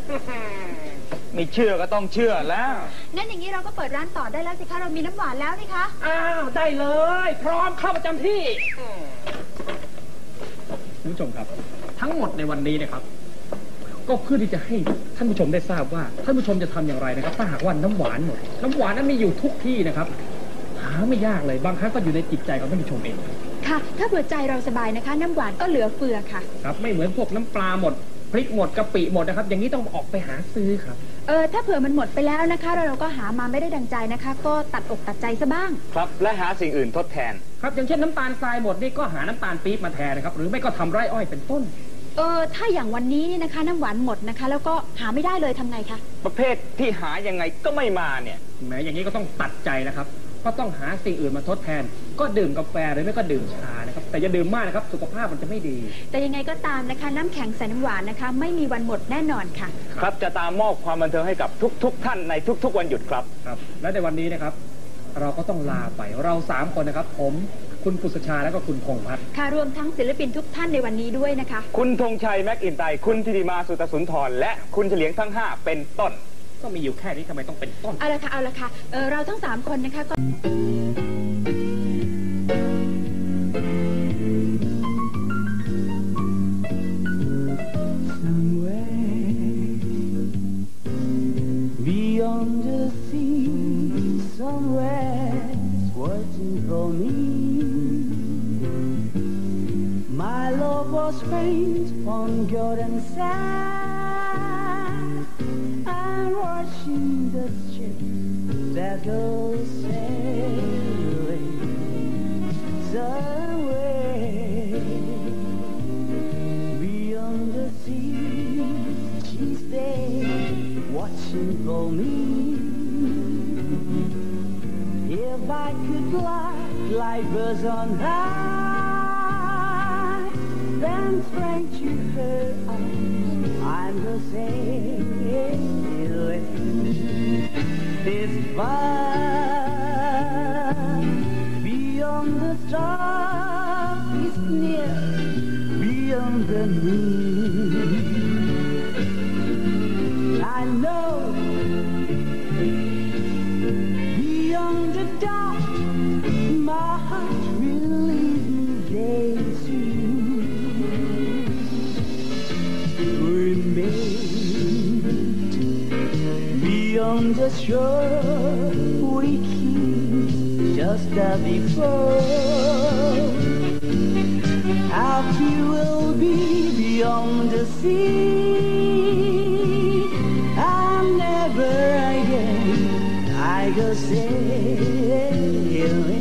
ไม่เชื่อก็ต้องเชื่อแล้วงั้นอย่างนี้เราก็เปิดร้านต่อได้แล้วสิคะเรามีน้ำหวานแล้วนี่คะอ้าวได้เลยพร้อมเข้าประจำที่ท่านผู้ชมครับทั้งหมดในวันนี้นะครับก็เพื่อที่จะให้ท่านผู้ชมได้ทราบว่าท่านผู้ชมจะทำอย่างไรนะครับถ้าหากว่าน้ำหวานหมดน้ำหวานนั้นมีอยู่ทุกที่นะครับหาไม่ยากเลยบางครั้งก็อยู่ในจิตใจของท่านผู้ชมเองค่ะถ้าเผื่อใจเราสบายนะคะน้ำหวานก็เหลือเฟือค่ะครับไม่เหมือนพวกน้ำปลาหมดพริกหมดกะปิหมดนะครับอย่างนี้ต้องออกไปหาซื้อครับถ้าเผื่อมันหมดไปแล้วนะคะเราก็หามาไม่ได้ดังใจนะคะก็ตัดอกตัดใจซะบ้างครับและหาสิ่งอื่นทดแทนครับอย่างเช่นน้ำตาลทรายหมดนี่ก็หาน้ำตาลปี๊บมาแทนนะครับหรือไม่ก็ทำไร่อ้อยเป็นต้นถ้าอย่างวันนี้นี่นะคะน้ำหวานหมดนะคะแล้วก็หาไม่ได้เลยทำไงคะประเภทที่หายังไงก็ไม่มาเนี่ยแม้อย่างนี้ก็ต้องตัดใจนะครับก็ต้องหาสิ่งอื่นมาทดแทนก็ดื่มกาแฟหรือไม่ก็ดื่มชานะครับแต่อย่าดื่มมากนะครับสุขภาพมันจะไม่ดีแต่ยังไงก็ตามนะคะน้ำแข็งใส่น้ำหวานนะคะไม่มีวันหมดแน่นอนค่ะครับจะตามมอบความบันเทิงให้กับทุกท่านในทุกวันหยุดครับครับและในวันนี้นะครับเราก็ต้องลาไปเรา3คนนะครับผมคุณปุษชาและก็คุณพงษ์พัฒน์ค่ะรวมทั้งศิลปินทุกท่านในวันนี้ด้วยนะคะคุณธงชัยแม็กอินไตคุณธิติมาสุตสุนทรและคุณเฉลียงทั้ง5เป็นต้นก็มีอยู่แค่นี้ทำไมต้องเป็นต้นเอาละค่ะเราทั้ง3คนนะคะก็ Faint on golden sand and watching the ships that go sailing somewhere beyond the sea. She's there watching for me. If I could fly like birds on high.Then straight to her arms, I'm the sailing. This far beyond the stars is near, beyond the moon. I know beyond the dark, my heart will leave me there soon.On the shore we kiss just as before. Happy we'll be beyond the sea. And never again I go sailing.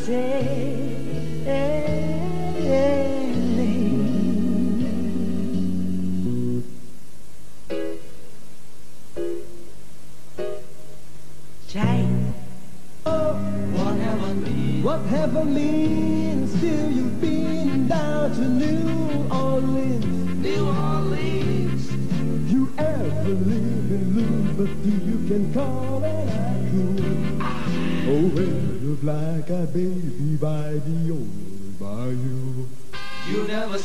What heaven means? Still you've been down to New Orleans. New Orleans. You ever live in Liberty? You can call it a cool. Oh, well, like a baby by the old bayou. You'll never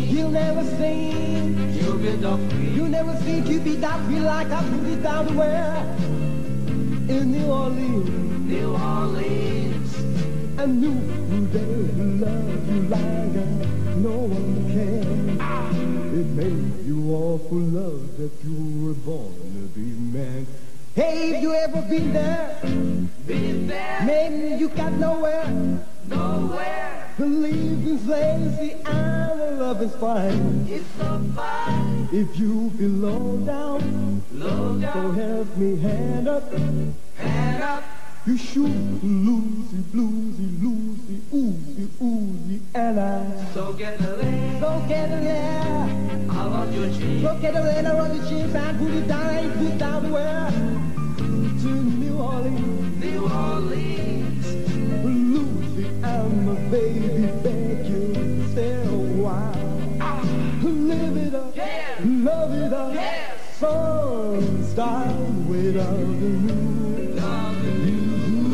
seen Cupid Duffy. You'll never see Cupid Duffy like I put it down to where? In New Orleans. New Orleans. I knew they would love you like no one can. It made you awful love that you were born to be man. Hey, have you ever been there? Been there. Maybe you got nowhere. Nowhere. Believe in slavery and the love is fine. It's so fine. If you feel low down, so help me hand up. Hand up. You shoot loosey, bluesy, loosey, oozy, oozy, and I. So get a lay. So get a lay. I want your cheek. So get a lay, I want your cheeks and put it down and put it down to where? To New Orleans. New Orleans. Lucy, I'm a baby, beg you, stay a while. Live it up, yeah. Love it up, yes. Fun style without the new. Love the new.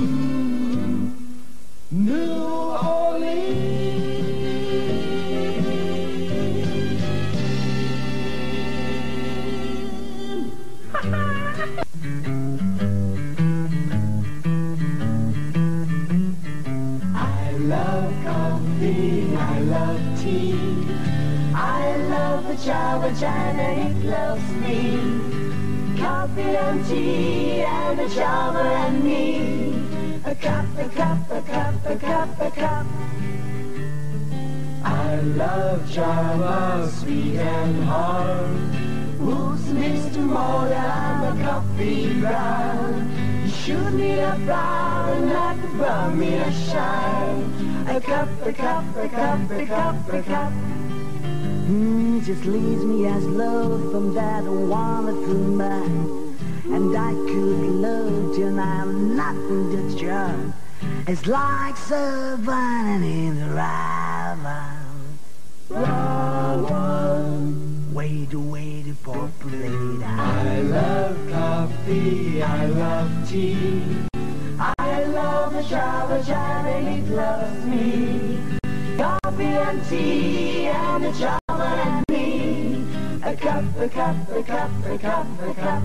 New Orleans. I love coffee, I love tea, I love the Java Jam and it loves me. Coffee and tea and the Java and me. A cup, a cup, a cup, a cup, a cup. I love Java, sweet and hard. Who's Mr. Moda? I'm a coffee brown. You shoot me a brown, not to burn me a shine. A cup, a cup, a cup, a cup, a cup. Just leaves me as love from that wonderful man. And I could love till I'm nothing to try. It's like savannah in the Ravan. Way to populate. I love coffee, I love tea, I love the Java Jam and it loves me. Coffee and tea and the Java and me. A cup, a cup, a cup, a cup, a cup.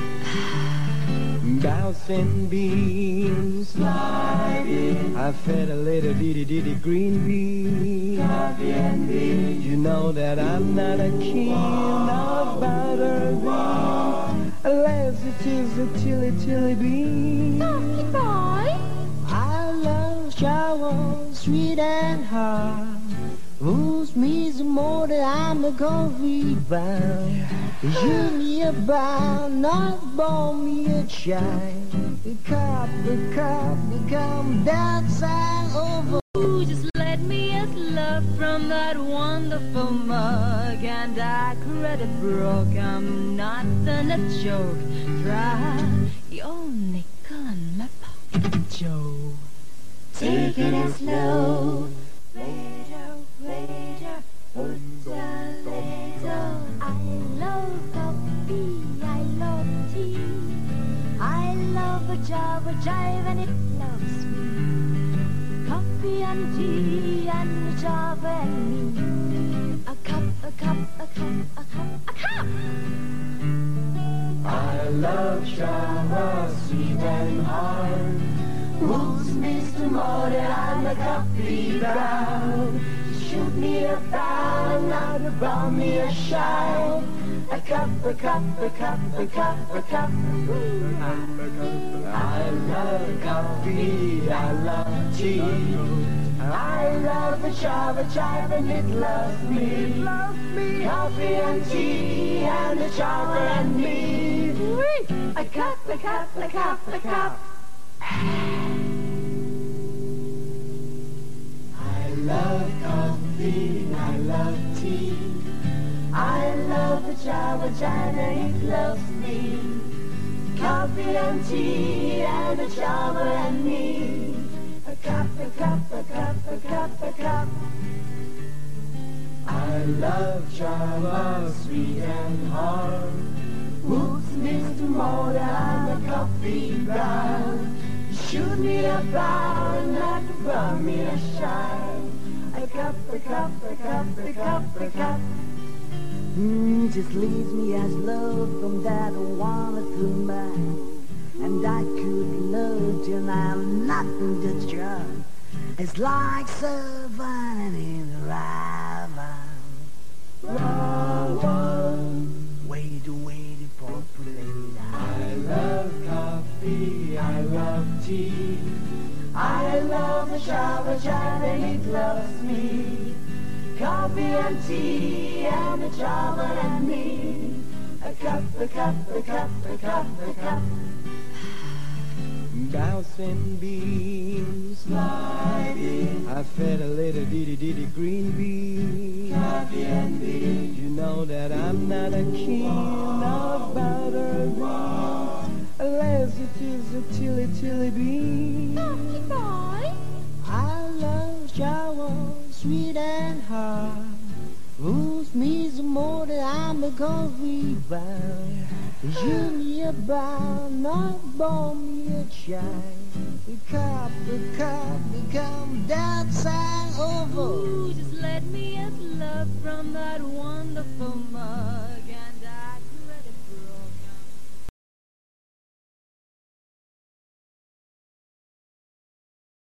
Bouncing beans, sliding. I fed a little ditty green bean. Coffee and beans. You know that I'm not a king of butter bean, unless it is a chili bean. Coffee boy. I love shower, sweet and hard. Who's me some more than I'm a coffee bound. You me a bound, not born me a child. A cup, come dancing over. Ooh, just let me as love from that wonderful mug. And I credit broke, I'm not a joke. Try your nickel in my pocket, Joe. Take it as slow. Waiter, put a little. I love coffee, I love tea, I love the Java Jive and it loves me. Coffee and tea and the Java and me. A cup, a cup, a cup, a cup, a cup. I love Java, sweet and hard. Who's Mr. Moda? I'm a coffee brown. Shoot me a brown, not about me a shine. A cup, a cup, a cup, a cup, a cup. I love coffee, I love tea, I love the Java Jive and it loves me. It loves me. Coffee and tea and the Java and me. A cup, a cup, a cup, a cup. love coffee, I love tea. I love the Java Jive and it loves me. Coffee and tea and a Java and me. A cup, a cup, a cup, a cup, a cup. I love Java, sweet and hard. Whoops, Mr. Motor, I'm a coffee brown. Shoot me a brown, not to burn me a shine. A cup, a cup, a cup, a cup, a cup. Just leaves me as love from that wonderful man. And I could love till I'm nothing to try. It's like surviving in the Ravan. Wait for play. I love coffee, I love tea. I love the Java Jive and it loves me. Coffee and tea and the Java and me. A cup, a cup, a cup, a cup, a cup. Bouncing beams sliding. I fed a little ditty green bean. Coffee and beans. You know that I'm not a king of butter beans, unless it is a tilly bean. Coffee boy. I love Java, sweet and hard. Who's me some more than I'm a coffee bound. You me a brown, not bomb me a chai. A cup, become that sang over. Ooh, just let me as love from that wonderful mug.